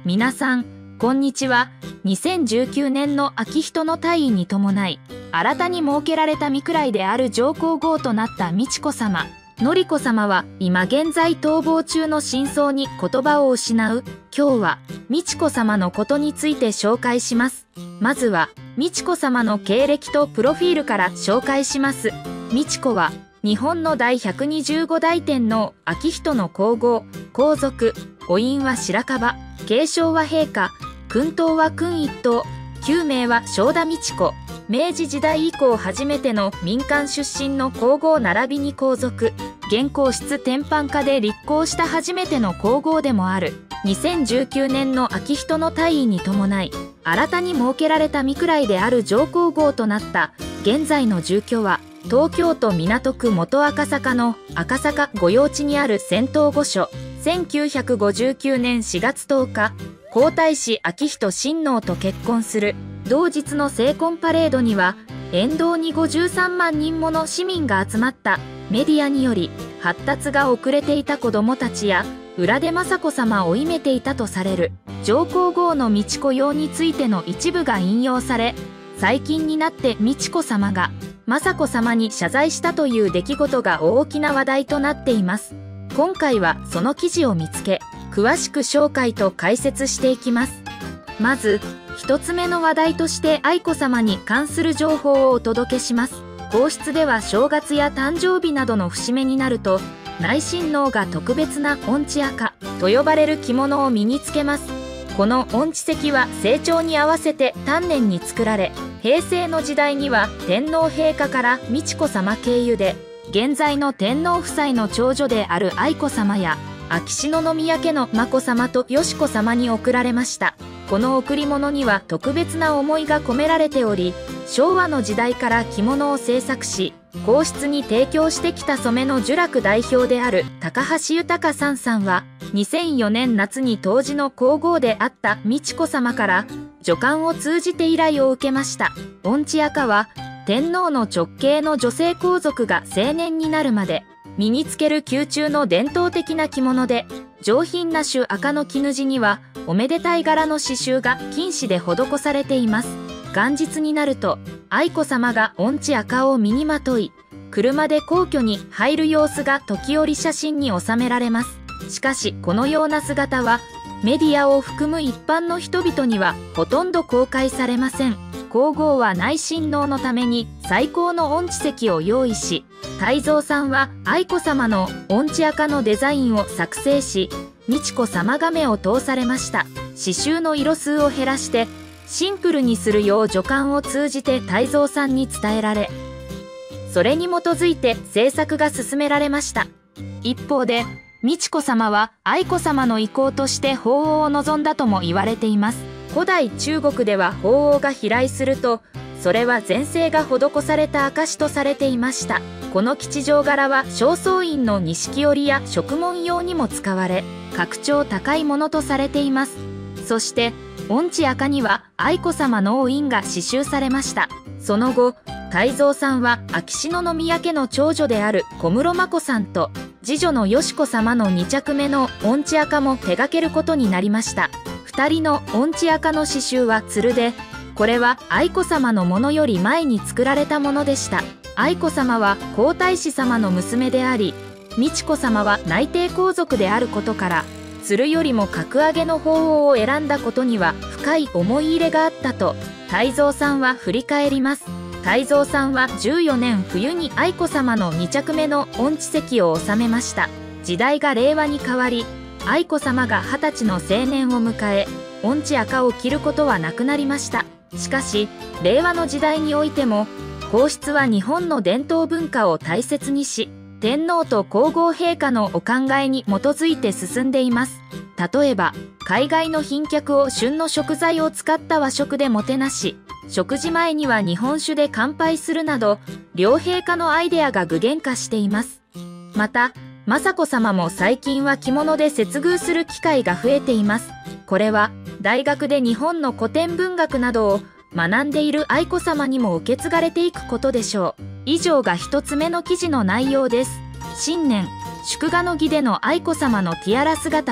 皆さん、こんにちは。2019年の秋人の退位に伴い、新たに設けられた御位である上皇后となった美智子さま、典子さまは今現在逃亡中の真相に言葉を失う。今日は美智子さまのことについて紹介します。まずは美智子さまの経歴とプロフィールから紹介します。美智子は日本の第125代天皇秋人の皇后、皇族、お印は白樺、継承は陛下、勲当は勲一等、旧名は正田美智子。明治時代以降初めての民間出身の皇后並びに皇族、現皇室典範下で立皇した初めての皇后でもある。2019年の秋人の退位に伴い、新たに設けられた御位である上皇后となった現在の住居は、東京都港区元赤坂の赤坂御用地にある仙洞御所。1959年4月10日、皇太子秋人親王と結婚する。同日の成婚パレードには、沿道に53万人もの市民が集まった。メディアにより、発達が遅れていた子供たちや、裏で雅子さまを追いめていたとされる。上皇后の美智子用についての一部が引用され、最近になって美智子さまが、雅子さまに謝罪したという出来事が大きな話題となっています。今回はその記事を見つけ、詳しく紹介と解説していきます。まず、一つ目の話題として愛子さまに関する情報をお届けします。皇室では正月や誕生日などの節目になると、内親王が特別な御地赤と呼ばれる着物を身につけます。この御地石は成長に合わせて丹念に作られ、平成の時代には天皇陛下から美智子さま経由で、現在の天皇夫妻の長女である愛子さまや、秋篠宮家の眞子さまとよし子さまに贈られました。この贈り物には特別な思いが込められており、昭和の時代から着物を制作し、皇室に提供してきた染めの聚楽代表である高橋豊さんは、2004年夏に当時の皇后であった美智子さまから助監を通じて依頼を受けました。御地赤は天皇の直系の女性皇族が成年になるまで身につける宮中の伝統的な着物で、上品な種赤の絹地にはおめでたい柄の刺繍が金糸で施されています。元日になると愛子さまが御地赤を身にまとい、車で皇居に入る様子が時折写真に収められます。しかしこのような姿はメディアを含む一般の人々にはほとんど公開されません。皇后は内親王のために最高の御地石を用意し、泰蔵さんは愛子さまの御地赤のデザインを作成し、美智子さまが目を通されました。刺繍の色数を減らしてシンプルにするよう助監を通じて泰蔵さんに伝えられ、それに基づいて制作が進められました。一方で美智子さまは愛子さまの意向として法皇を望んだとも言われています。古代中国では法皇が飛来すると、それは前世が施された証とされていました。この吉祥柄は正倉院の錦織や飾紋用にも使われ、格調高いものとされています。そして御地赤には愛子さまのお印が刺繍されました。その後、泰蔵さんは秋篠宮家の長女である小室眞子さんと次女のよし子さまの2着目の御地赤も手掛けることになりました。2人の御地赤の刺繍は鶴で、これは愛子さまのものより前に作られたものでした。愛子さまは皇太子さまの娘であり、美智子さまは内廷皇族であることから、鶴よりも格上げの法皇を選んだことには深い思い入れがあったと、泰蔵さんは振り返ります。泰蔵さんは14年冬に愛子さまの2着目の御地石を収めました。時代が令和に変わり、愛子さまが20歳の成年を迎え、御地赤を着ることはなくなりました。しかし、令和の時代においても、皇室は日本の伝統文化を大切にし、天皇と皇后陛下のお考えに基づいて進んでいます。例えば、海外の賓客を旬の食材を使った和食でもてなし、食事前には日本酒で乾杯するなど、両陛下のアイデアが具現化しています。また、雅子さまも最近は着物で接遇する機会が増えています。これは、大学で日本の古典文学などを学んでいる愛子さまにも受け継がれていくことでしょう。以上が一つ目の記事の内容です。新年、祝賀の儀での愛子さまのティアラ姿は、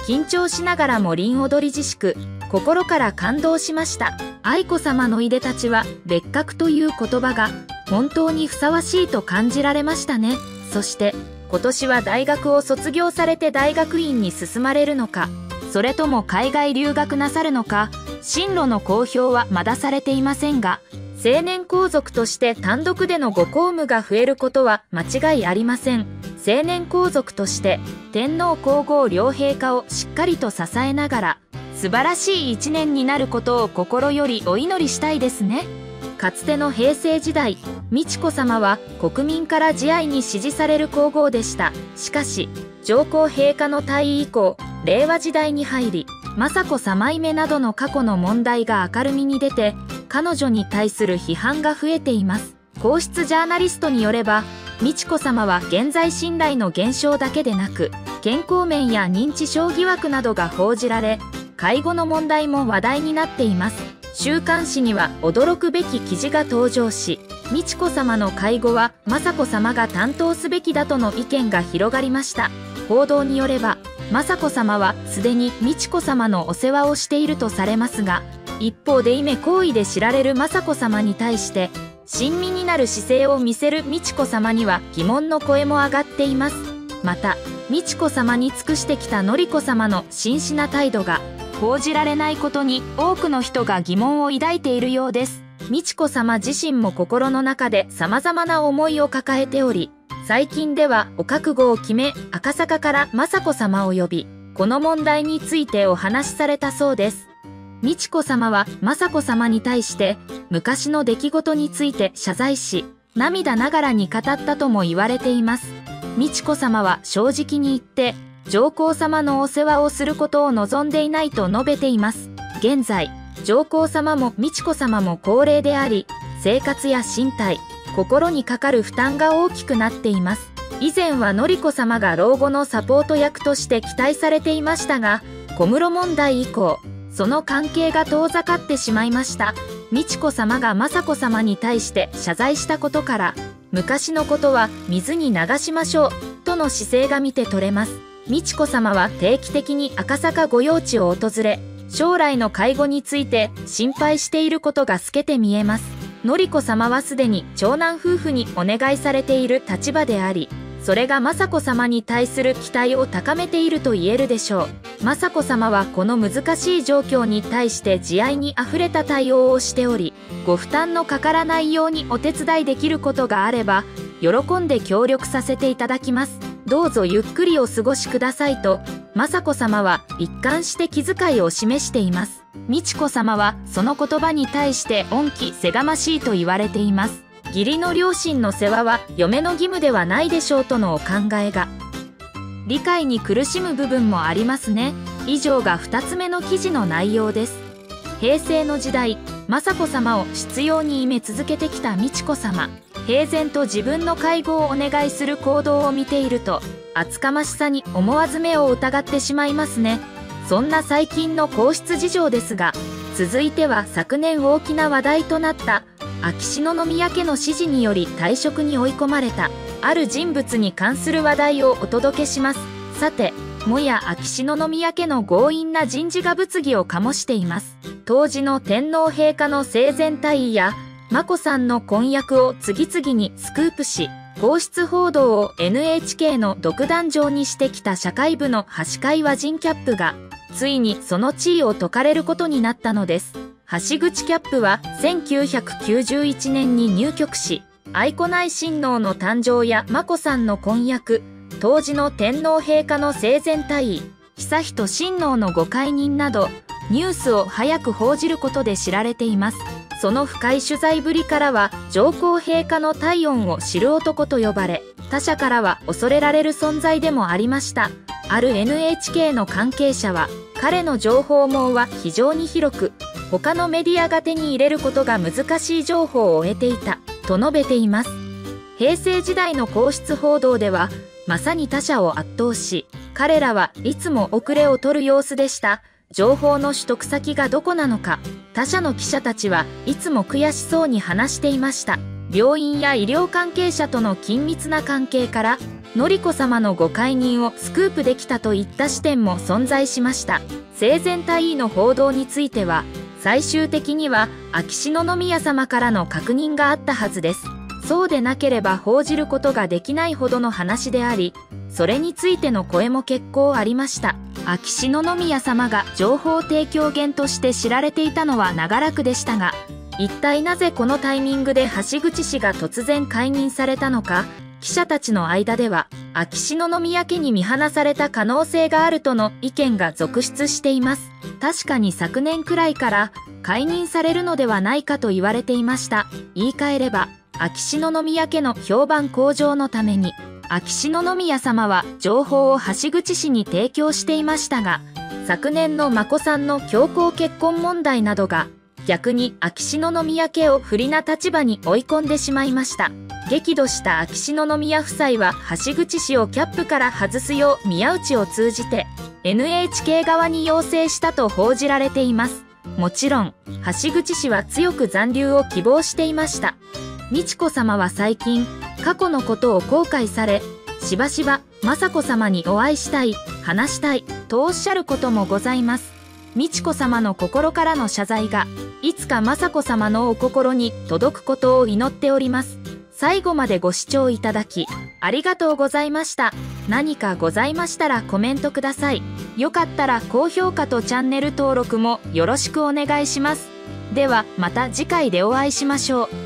緊張しながらも凛踊り自粛、心から感動しました。愛子さまのいでたちは別格という言葉が本当にふさわしいと感じられましたね。そして今年は大学を卒業されて大学院に進まれるのか、それとも海外留学なさるのか、進路の公表はまだされていませんが、成年皇族として単独でのご公務が増えることは間違いありません。成年皇族として天皇皇后両陛下をしっかりと支えながら素晴らしい一年になることを心よりお祈りしたいですね。かつての平成時代、美智子さまは国民から慈愛に支持される皇后でした。しかし上皇陛下の退位以降、令和時代に入り、雅子さまいめなどの過去の問題が明るみに出て、彼女に対する批判が増えています。皇室ジャーナリストによれば、美智子さまは現在信頼の減少だけでなく、健康面や認知症疑惑などが報じられ、介護の問題も話題になっています。週刊誌には驚くべき記事が登場し、美智子さまの介護は雅子さまが担当すべきだとの意見が広がりました。報道によれば、雅子さまはすでに美智子さまのお世話をしているとされますが、一方でイ行為で知られる雅子さまに対して、親身になる姿勢を見せる美智子さまには疑問の声も上がっています。また、美智子さまに尽くしてきた典子さまの真摯な態度が報じられないことに多くの人が疑問を抱いているようです。美智子さま自身も心の中で様々な思いを抱えており、最近ではお覚悟を決め、赤坂から雅子さまを呼び、この問題についてお話しされたそうです。美智子さまは雅子さまに対して昔の出来事について謝罪し、涙ながらに語ったとも言われています。美智子さまは正直に言って、上皇さまのお世話をすることを望んでいないと述べています。現在、上皇さまも美智子さまも高齢であり、生活や身体、心にかかる負担が大きくなっています。以前は典子さまが老後のサポート役として期待されていましたが、小室問題以降、その関係が遠ざかってしまいました。美智子さまが雅子さまに対して謝罪したことから、昔のことは水に流しましょう、との姿勢が見て取れます。美智子さまは定期的に赤坂御用地を訪れ、将来の介護について心配していることが透けて見えます。典子さまはすでに長男夫婦にお願いされている立場であり、それが雅子さまに対する期待を高めていると言えるでしょう。雅子さまはこの難しい状況に対して慈愛にあふれた対応をしており、ご負担のかからないようにお手伝いできることがあれば、喜んで協力させていただきます。どうぞゆっくりお過ごしくださいと、雅子さまは一貫して気遣いを示しています。美智子さまはその言葉に対して恩着せがましいと言われています。義理の両親の世話は嫁の義務ではないでしょうとのお考えが。理解に苦しむ部分もありますね。以上が2つ目の記事の内容です。平成の時代、雅子さまを執拗に秘め続けてきた美智子さま。平然と自分の介護をお願いする行動を見ていると、厚かましさに思わず目を疑ってしまいますね。そんな最近の皇室事情ですが、続いては昨年大きな話題となった秋篠宮家の指示により退職に追い込まれたある人物に関する話題をお届けします。さて、もや秋篠宮家の強引な人事が物議を醸しています。当時の天皇陛下の生前退位や眞子さんの婚約を次々にスクープし、皇室報道を NHK の独壇場にしてきた社会部の橋会和人キャップが、ついにその地位を解かれることになったのです。橋口キャップは1991年に入局し、愛子内親王の誕生や眞子さんの婚約、当時の天皇陛下の生前退位、悠仁親王のご解任など、ニュースを早く報じることで知られています。その深い取材ぶりからは、上皇陛下の体温を知る男と呼ばれ、他者からは恐れられる存在でもありました。ある NHK の関係者は、彼の情報網は非常に広く、他のメディアが手に入れることが難しい情報を得ていた、と述べています。平成時代の皇室報道では、まさに他者を圧倒し、彼らはいつも遅れを取る様子でした。情報の取得先がどこなのか、他社の記者たちはいつも悔しそうに話していました。病院や医療関係者との緊密な関係から、 典子様のご解任をスクープできたといった視点も存在しました。生前退位の報道については、最終的には秋篠宮様からの確認があったはずです。そうでなければ報じることができないほどの話であり、それについての声も結構ありました。秋篠宮様が情報提供源として知られていたのは長らくでしたが、一体なぜこのタイミングで橋口氏が突然解任されたのか、記者たちの間では、秋篠宮家に見放された可能性があるとの意見が続出しています。確かに昨年くらいから解任されるのではないかと言われていました。言い換えれば、秋篠宮家の評判向上のために、秋篠宮様は情報を橋口氏に提供していましたが、昨年の眞子さんの強行結婚問題などが、逆に秋篠宮家を不利な立場に追い込んでしまいました。激怒した秋篠宮夫妻は橋口氏をキャップから外すよう宮内を通じて NHK 側に要請したと報じられています。もちろん、橋口氏は強く残留を希望していました。美智子さまは最近、過去のことを後悔され、しばしば雅子さまにお会いしたい、話したい、とおっしゃることもございます。美智子さまの心からの謝罪が、いつか雅子さまのお心に届くことを祈っております。最後までご視聴いただき、ありがとうございました。何かございましたらコメントください。よかったら高評価とチャンネル登録もよろしくお願いします。ではまた次回でお会いしましょう。